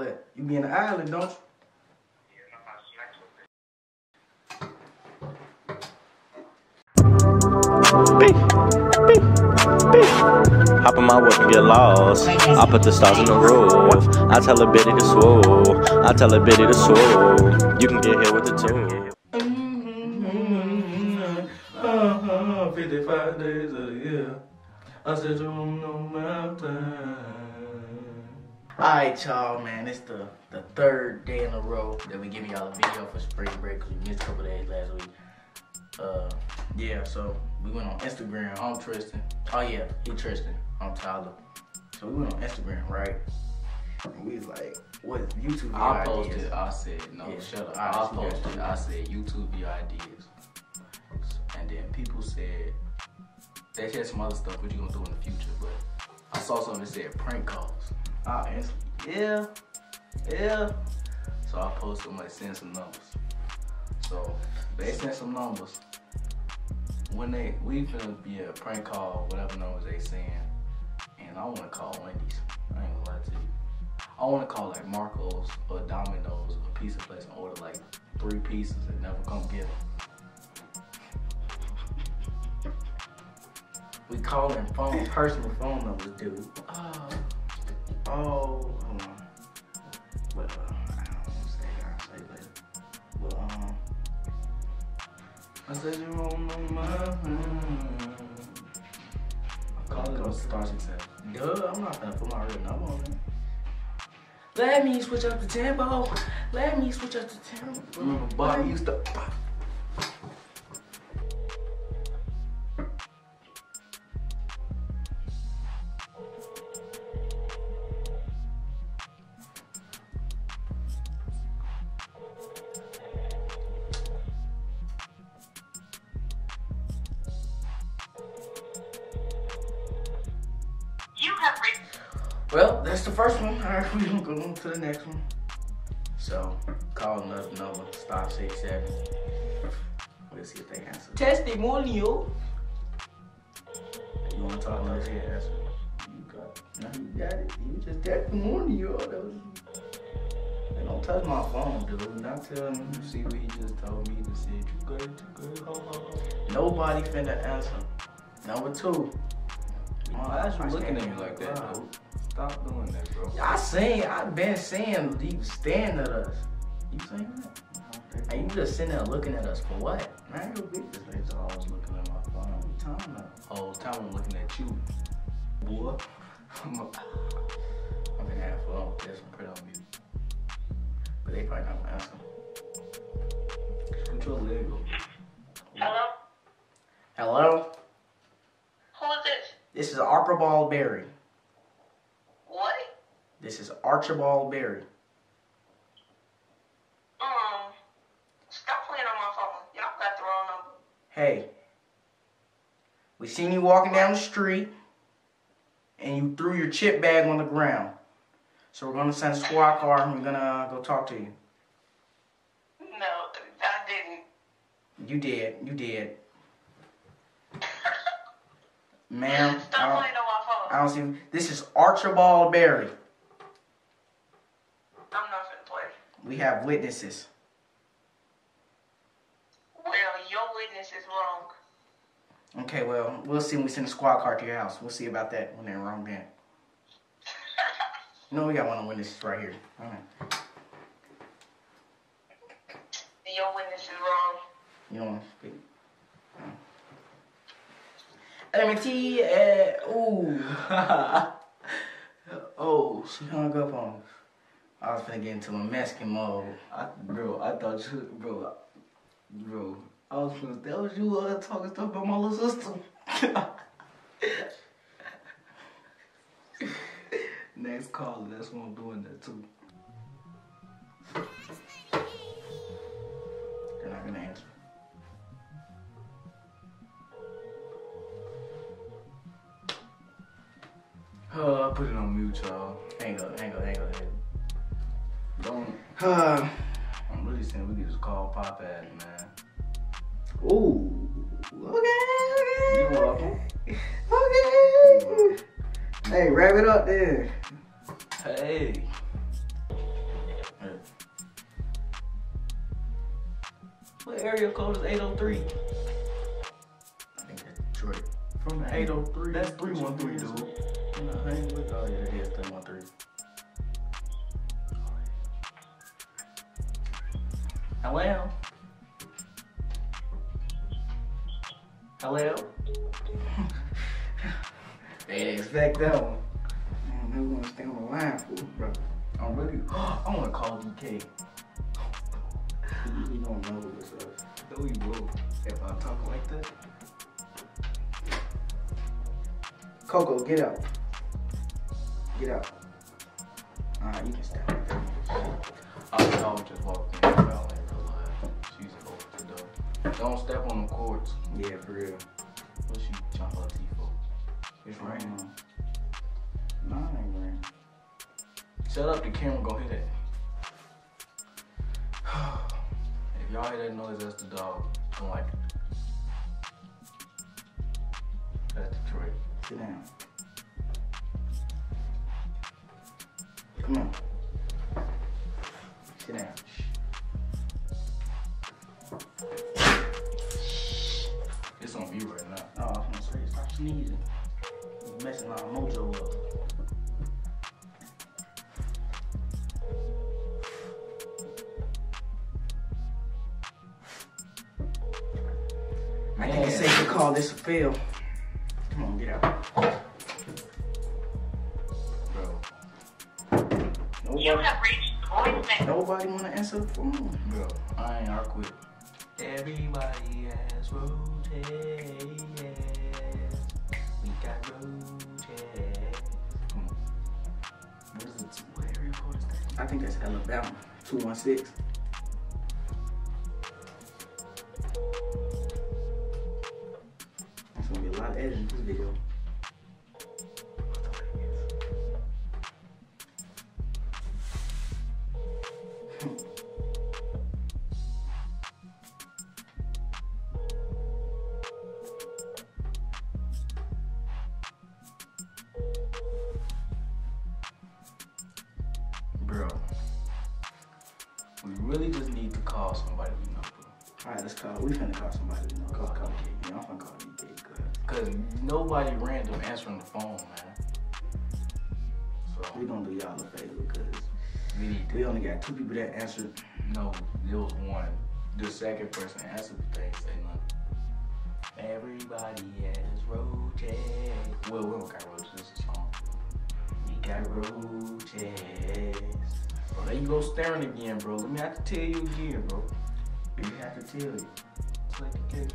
that? You be in the island, don't you? Hop in my whip and get lost. I put the stars in the roof. I tell a bitty to swoop. I tell a bitty to swoop. You can get hit with the tool. 55 days of the year. I said you on no mountain. Alright, y'all, man. It's the third day in a row that we give y'all a video for spring break because we missed a couple days last week. Yeah, so we went on Instagram. I'm Tristan. Oh yeah, he Tristan. I'm Tyler. So we went on Instagram, right? And we was like, what is YouTube video I ideas? posted, I said, no, Yeah. shut up. Alright, I so you guys posted, do I said, YouTube video ideas. And then people said, they said some other stuff, what you gonna do in the future, but I saw something that said prank calls. Yeah. So I posted, I'm like, send some numbers. So they sent some numbers. When we finna be a prank call, whatever numbers they send, and I wanna call Wendy's. I ain't gonna lie to you. I wanna call like Marco's or Domino's or Pizza Place and order like 3 pieces and never come get them. We calling personal phone numbers, dude. Oh, hold on. But I don't say I'll say later. But I said you on my mind. I'm calling those star success. Duh, I'm not gonna put my real number on there. Let me switch up the tempo. Let me switch up the tempo. Remember Bobby used to. Well, that's the first one. Alright, we're gonna go on to the next one. So, call another number, star 67. We'll see if they answer. Testimonial. You wanna talk about this? Answer. You got it. No, you got it. You just testimonial. They don't touch my phone, dude. Not telling me. You see what he just told me to say, you good, ho. Nobody finna answer. Number 2. Why is you looking at me like that, Wow. dude? Stop doing that, bro. I've been saying you staring at us. You saying that? And you just sitting there looking at us for what? Man, your business. He's always looking at my phone. What you talking about? Whole time I'm looking at you, boy. I've been having fun with this one. Put on mute. But they probably not gonna answer. Put your leg up. Hello? Hello? Who is this? This is Archibald Berry. What? This is Archibald Berry. Stop playing on my phone. Y'all got the wrong number. Hey, we seen you walking down the street and you threw your chip bag on the ground. So we're gonna send a squad car and we're gonna go talk to you. No, I didn't. You did. Ma'am, Stop playing on my phone. I don't see. This is Archibald Berry. I'm not finna play. We have witnesses. Well, your witness is wrong. Okay, well, we'll see when we send a squad car to your house. We'll see about that when they're wrong then. You know, we got one of the witnesses right here. All right. Your witness is wrong. You don't want to speak? LMT, ooh. Oh, She hung up on us. I was finna get into my Mexican mode. I thought you, bro. I was finna, that was you talking stuff about my little sister. Next caller, that's what I'm doing that too. They're not gonna answer. I put it on mute, y'all. Hang on. Don't. I'm really saying we could just call Pop Ass, man. Ooh. Okay. You welcome. Okay. Hey, wrap it up there. Hey. What area code is 803? I think that's Detroit. From the 803. That's 313, dude. No, I ain't look. Oh yeah, it is 313. Hello? Hello? They didn't expect that one. Man, they gonna stay on the line for it, bro. I'm really. I want to call DK. He don't know what's up. No, he will. If I'm talking like that. Coco, get out. Get out. Alright, you can stay. I was just walking in. I didn't realize she's over the door. Don't step on the cords. Yeah, for real. What she jump her teeth for? It's raining. No, it ain't raining. Shut up, the camera gonna hit it. If y'all hear that noise, that's the dog. Don't like it. That's Detroit. Sit down. Come on. Sit down. It's on you right now. Oh, I was gonna say, stop sneezing. You're messing our mojo up. I think it's safe to call this a fail. Come on, get out. Bro. You have reached voicemail. Nobody wanna answer the phone. Bro, I quit. Everybody has rotated. We got rotated. What is it? What area code is that? I think that's Alabama. 216. There's gonna be a lot of editing in this video. Bro, we really just need to call somebody we know, bro. Alright, let's call. We finna call somebody. You know, call KD. I'm finna call DK. Cause nobody random answering the phone, man. So We gonna do y'all a favor because we need to. we only got 2 people that answered. No, there was one. The second person answered the thing, say nothing. Everybody has roaches. Well, we don't got roaches, this is a song. We got roaches. Bro, there you go staring again, bro. Let me have to tell you again, bro. We have to tell you. It's like a kid.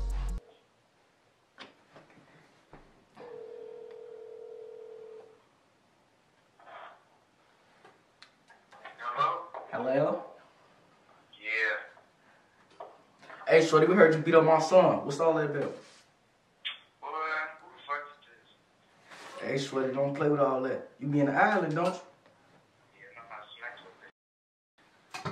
Hello? Hello? Yeah. Hey, shorty, we heard you beat up my son. What's all that about? Boy, who the fuck is this? Hey, shorty, don't play with all that. You be in the island, don't you? Yeah, no, my snacks over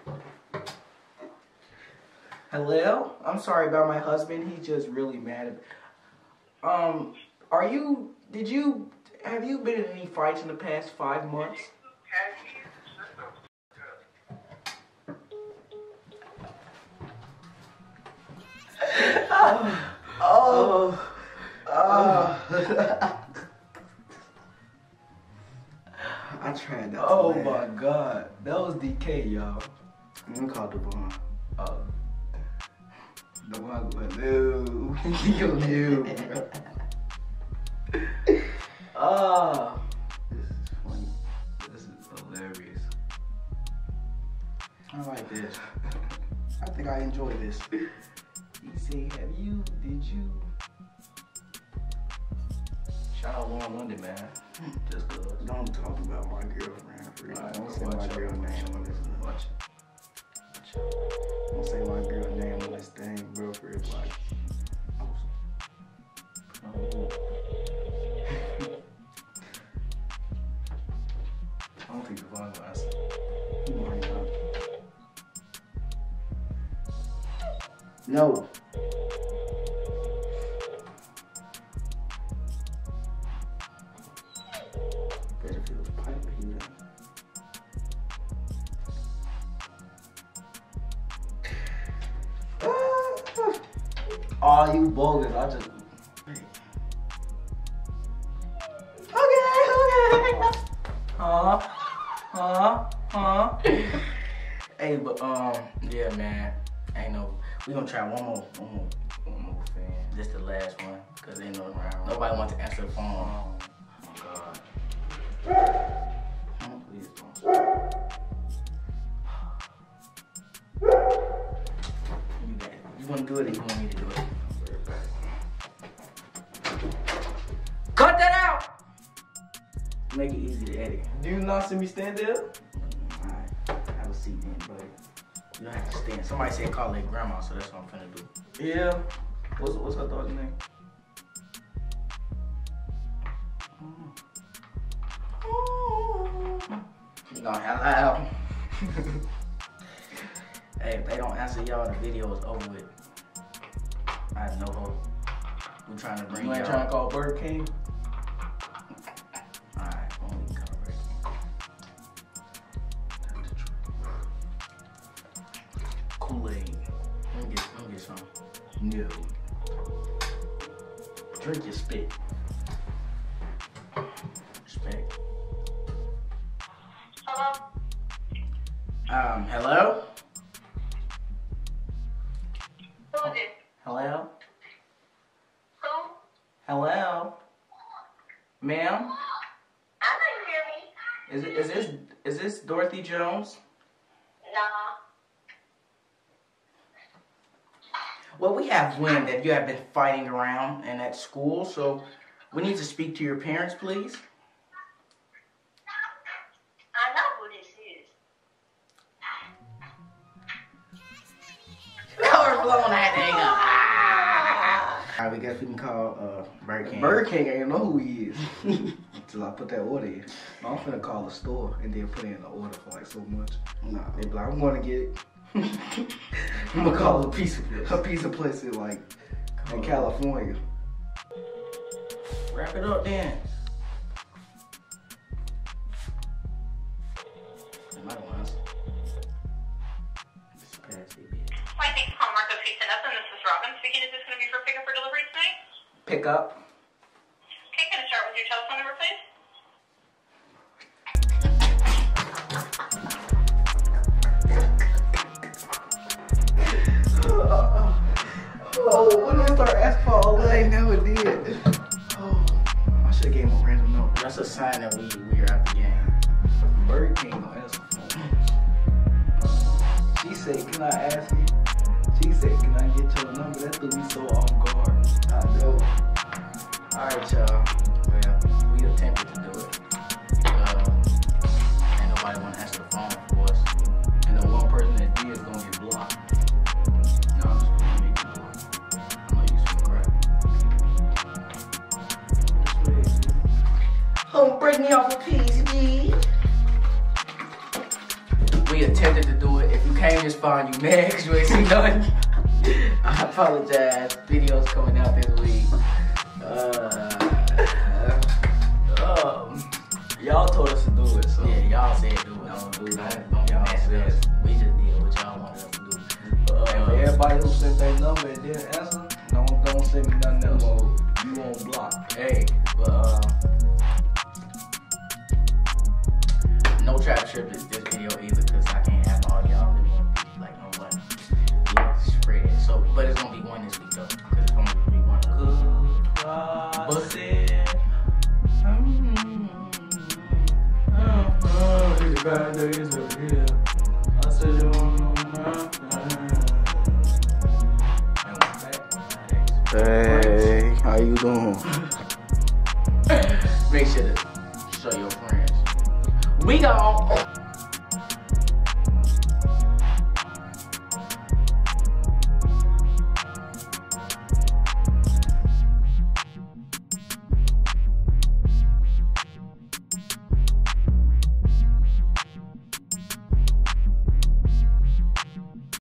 Hello? I'm sorry about my husband. He's just really mad at me. Have you been in any fights in the past 5 months? I tried that. Oh my god. That was DK, y'all. I'm gonna call Devon. Devon going, no. Yo, no. This is funny. This is hilarious. I like this. I think I enjoy this. He said, did you? Shout out Lauren London, man. Just cause. Don't talk about my girlfriend. For real. Alright, Don't say watch my out, girl name on this. Watch it. Don't say my girl name on this thing, bro. For real, like. I don't think Devon gonna answer. You might not. No. Better feel the pipe with you then. Oh, you bogus. I just. Okay. Hey, but yeah, man. Ain't no. We gonna try one more fan. This the last one, cause ain't no nobody wants to answer the phone. Oh my God. Please don't. You got it. You wanna do it or you want me to do it? Cut that out! Make it easy to edit. Do you not see me stand there? Alright, have a seat then, buddy. You don't have to stand. Somebody said call their grandma, so that's what I'm finna do. Yeah. What's her daughter's name? You gonna have loud. Hey, if they don't answer y'all, the video is over with. I have no hope. We trying to bring You ain't y'all. trying to call Burger King? Alright, well, we can call Burger King. Kool-Aid. Let me get some. No. Drink your spit. Respect. Hello? Hello? Who is it? Hello? Who? Hello? Ma'am? I know you hear me. Is this Dorothy Jones? Nah. Well, we have wind that you have been fighting around and at school, so we need to speak to your parents, please. I know who this is. Cover blowing that thing up. Alright, we guess we can call Burger King. Burger King ain't know who he is until I put that order in. I'm finna call the store and then put in the order for like so much. Nah. They be like, I'm gonna get it. I'm gonna call a pizza place in like in California. Wrap it up then. Another one. Just pass it, bitch. Hi, thanks for calling Marco's Pizza Nuts, and this is Robin speaking. Is this going to be for pickup or delivery tonight? Pick up. Okay, can I start with your telephone number, please? Oh, when did I start asking for all that? I never did. Oh, I should have gave him a random number. That's a sign that we are at the game. Burger King don't answer phone. She said, can I ask you? She said, can I get your number? That threw me so off guard. I know. Alright, y'all. Well, we attempted to do it. Ain't nobody want to answer the phone for us. And the one person that did is gonna get blocked. No, I'm just gonna make you block. I know you some crap. Oh, break me off a piece, G. We attempted to do it. If you came this far and you mad because you ain't seen nothing, I apologize. Videos coming out this week. Y'all told us to do it, so. Yeah, y'all said do it. Don't do that. Don't get Y'all mad at said us. it. We just did what y'all wanted us to do. And for everybody who sent their number and didn't answer, don't send me nothing else. You won't block. Hey, but no trap trip this video either, cause I can't have all y'all in one piece, like no one. Yeah, spread it. So, but it's gonna be one this week though, cause it's gonna be one of those. But Hey, how you doing? make sure to show your friends. We gone.